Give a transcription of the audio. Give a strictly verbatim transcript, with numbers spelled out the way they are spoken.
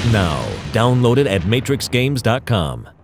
now. Download it at matrix games dot com.